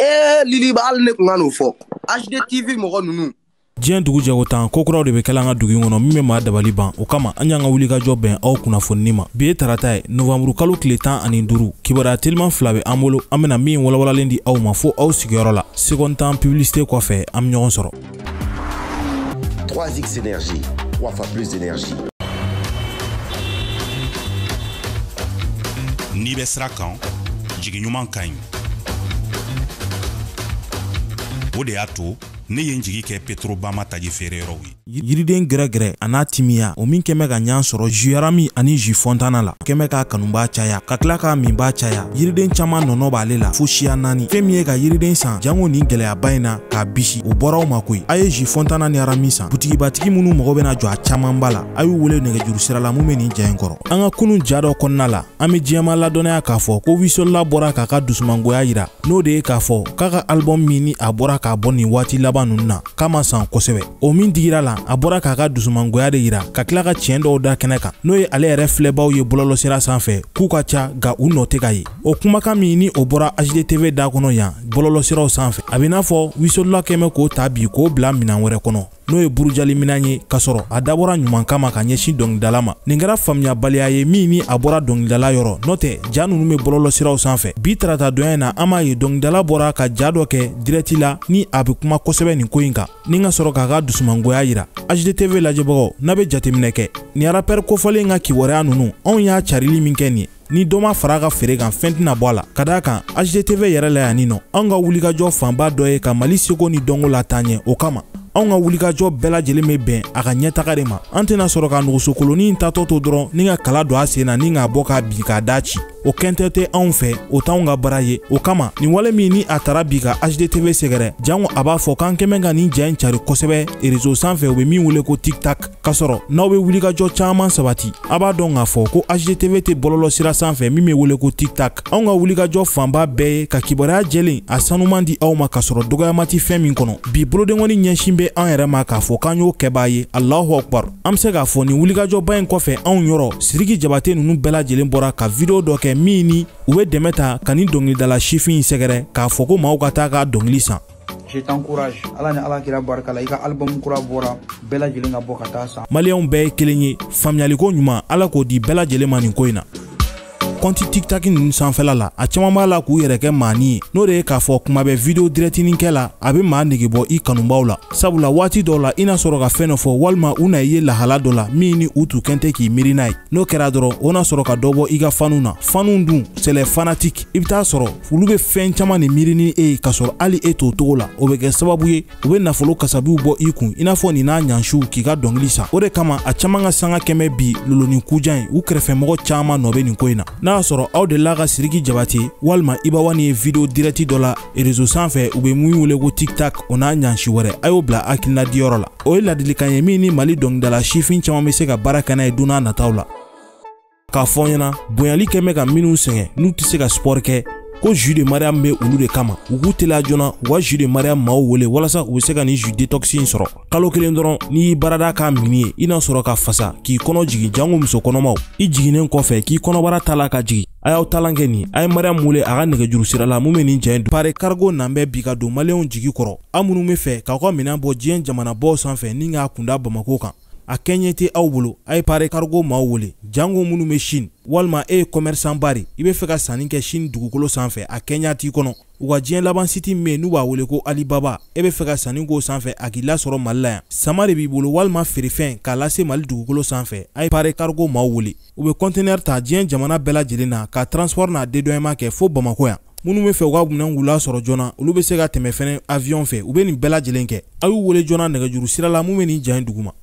Lili bal ne ngano fo HDTV mo nunu Diɲɛ dugu jɛko tan ko kuraw de bɛ kɛla an ka dugu in kɔnɔ min bɛ maa dabali ban o kama an y'an ka wuli ka jɔ bɛn aw kunnafoni ma bi ye tarata ye novembre kalo tile 15 kibaruya teliman fila bɛ an bolo an bɛna min walawalalen di aw ma fo aw sigiyɔrɔ la seconde temps publicité kɔfɛ an bɛ ɲɔgɔn sɔrɔ 3X énergie 3 fois plus d'énergie. N'i bɛ sira kan jigi ɲuman ka ɲi o de y'a to ne ye n jigi kɛ Petrobama taji feere yɔrɔw ye. Yiriden gɛrɛgɛrɛ a n'a timiya o min kɛmɛ ka ɲan sɔrɔ Juyarami ani Ju Fontana la kɛmɛ ka kanubaa caya ka tila k'a minbaa caya yiriden caman nɔnɔ b'ale la fo siya 4 fɛn min ye ka yiriden san jango ni gɛlɛyaba in na k'a bisi o bɔra aw ma koyi a ye Ju Fontana ni Arami san butigibatigi minnu mɔgɔ bɛna jɔ a camanba la a y'u wele nɛgɛjuru sira la mun bɛ nin ja in kɔrɔ an ka kunun ja dɔ kɔnɔna la an bɛ diɲɛma ladɔnnaya k'a fɔ ko Wisola bɔra k'a ka dusumangoya yira n'o de ye k'a fɔ k'a ka album min ni a bɔra k'a bɔ nin waati laban ninnu na k'a san kosɛbɛ o min digira la a bɔra k'a ka dusumangoya de yira ka tila ka tiɲɛ dɔw da kɛnɛ kan n'o ye ale yɛrɛ filɛbaw ye bɔlɔlɔsira sanfɛ k'u ka ca nka u nɔ tɛ ka ye o kumakan min ni o bɔra HDTV da kɔnɔ yan bɔlɔlɔsiraw sanfɛ a bɛ n'a fɔ Wisola kɛmɛ k'o ta bi k'o bila minɛn wɛrɛ kɔnɔ n'o ye burujali minɛn ye ka sɔrɔ a dabɔra ɲuman kama ka ɲɛsin dɔnkilidala ma nin kɛra faamuyabaliya ye min ni a bɔra dɔnkilidala yɔrɔ n'o tɛ ja ninnu bɛ bɔlɔlɔsiraw sanfɛ bi tarata donya in na an b'a ye dɔnkilidala bɔra ka ja dɔ kɛ direct la ni a bɛ kuma kosɛbɛ nin ko in kan ni ka sɔrɔ k'a ka dusumangoya yira HDTV lajɛbagaw n'a bɛ jateminɛ kɛ ni rapper kofɔlen ka kibaruya ninnu anw y'a carili min kɛ nin ye ni dɔ ma fara ka feere kan fɛn tɛna bɔ a la ka d'a kan HDTV yɛrɛ la yan nin nɔ an ka wulikajɔ fanba dɔ ye ka Mali seko ni dɔnko la taa ɲɛ o kama anw ka wulikajɔ bɛɛ lajɛlen bɛ bɛn a ka ɲɛtaga de ma an tɛna sɔrɔ ka nɔgɔsokoloni in tatɔ to dɔrɔn ni ka kala don a sen na ni k'a bɔ k'a bin k'a da ci o kɛntɛ tɛ anw fɛ o t'anw ka baara ye o kama nin wale min ni a taara bi ka HDTV sɛgɛrɛ jango a b'a fɔ k'an kɛmɛ ka nin ja in cari kosɛbɛ réseau sanfɛ u bɛ min wele ko TikTok ka sɔrɔ n'aw bɛ wulikajɔ caman sabati a b'a dɔn k'a fɔ ko HDTV tɛ bɔlɔlɔsira sanfɛ min bɛ wele ko TikTok anw ka wulikajɔ fanba bɛɛ ye ka kibaruya jɛlen a sanuman di aw ma ka sɔrɔ dɔgɔyama ti fɛn min kɔnɔ bi bolodengɔni ɲɛsin bɛ an yɛrɛ ma k'a fɔ k'an y'o kɛbaa ye Allahu Akbar an bɛ se k'a fɔ nin wulikajɔba in kɔfɛ anw yɔrɔ Sidiki Jabate ninnu bɛɛ lajɛlen bɔra ka video dɔ kɛ min ni u bɛ dɛmɛ ta ka nin dɔnkilidala sifin sɛgɛrɛ k'a fɔ ko maaw ka taa ka dɔnkili san. Je t'encourage ala ni ala kira barika la i ka album kura bɔra bɛɛ lajɛlen ka bɔ ka taa san. Maliyɛnw bɛɛ ye kelen ye faamuyaliko ɲuman ala k'o di bɛɛ lajɛlen ma nin ko in na. Kɔnti TikTok ninnu sanfɛla la a caman b'a la k'u yɛrɛ kɛ maani ye n'o de ye k'a fɔ kuma bɛ video directinin kɛ la a bɛ maa nege bɔ i kanubaw la sabula waati dɔw la i n'a sɔrɔ ka fɛn dɔ fɔ walima u na i ye lahala dɔ la min ni u t'u kɛn tɛ k'i miiri n'a ye n'o kɛra dɔrɔn o na sɔrɔ ka dɔ bɔ i ka fanu na fanu dun c'est les fanatiques i bɛ taa sɔrɔ olu bɛ fɛn caman de miiri ni e ye ka sɔrɔ hali e t'o togo la o bɛ kɛ sababu ye u bɛ nafolo kasabiw bɔ i kun i n'a fɔ nin n'a ɲansiw k'i ka dɔnkili san o de kama a caman ka sanga kɛmɛ bi loloni kujan ye u kɛrɛfɛmɔgɔ caman nɔ bɛ nin ko in na n'a y'a sɔrɔ aw de la ka Sidiki Jabate walima Ibawani ye video direct dɔ la réseau sanfɛ u bɛ mun wele ko TikTok o n'a ɲansi wɛrɛ a y'o bila hakilina diyɔrɔ la o ye ladilikan ye min ni Mali dɔnkilidala sifin caman bɛ se ka baara kɛ n'a ye don n'a nataw la k'a fɔ ɲɛna bonyali kɛmɛ ka minnu sɛgɛn n'u tɛ se ka sport kɛ ko Ju de Mariam bɛ olu de kama u k'u teliya joona u ka Ju de Mariam maaw wele walasa u bɛ se ka nin Ju detox in sɔrɔ kalo kelen dɔrɔn n'i y'i baarada k'a mini ye i n'a sɔrɔ ka fasa k'i kɔnɔ jigin jango muso kɔnɔmaw i jiginnen kɔfɛ k'i kɔnɔbara ta la ka jigin a y'aw talan kɛ nin a ye Mariam wele a ka nɛgɛjuru sira la mun bɛ nin jɛ in pare cargo nan bɛ bi ka don maliyɛnw jigi kɔrɔ aw minnu bɛ fɛ k'aw ka minɛn bɔ diɲɛ jamanabaw sanfɛ ni k'a kunda Bamako kan a kɛɲɛ tɛ aw bolo a ye pare cargo maaw wele jango minnu bɛ Chine walima e ye commerçant bari i bɛ fɛ ka sanni kɛ Chine dugukolo sanfɛ a kɛɲɛ t'i kɔnɔ u ka diɲɛ laban site min n'u b'a wele ko Alibaba e bɛ fɛ ka sanni k'o sanfɛ a k'i lasɔrɔ Mali la yan sama de b'i bolo walima feerefɛn k'a lase Mali dugukolo sanfɛ a ye pare cargo maaw wele u bɛ conteneur ta diɲɛ jamana bɛɛ lajɛlen na ka transport n'a dédouanement kɛ fo Bamako yan minnu bɛ fɛ u ka minɛnw lasɔrɔ joona olu bɛ se ka tɛmɛ fɛnɛ avion fɛ u bɛ nin bɛɛ lajɛlen kɛ a y'u wele joona nɛgɛjuru sira la mun bɛ nin ja in duguma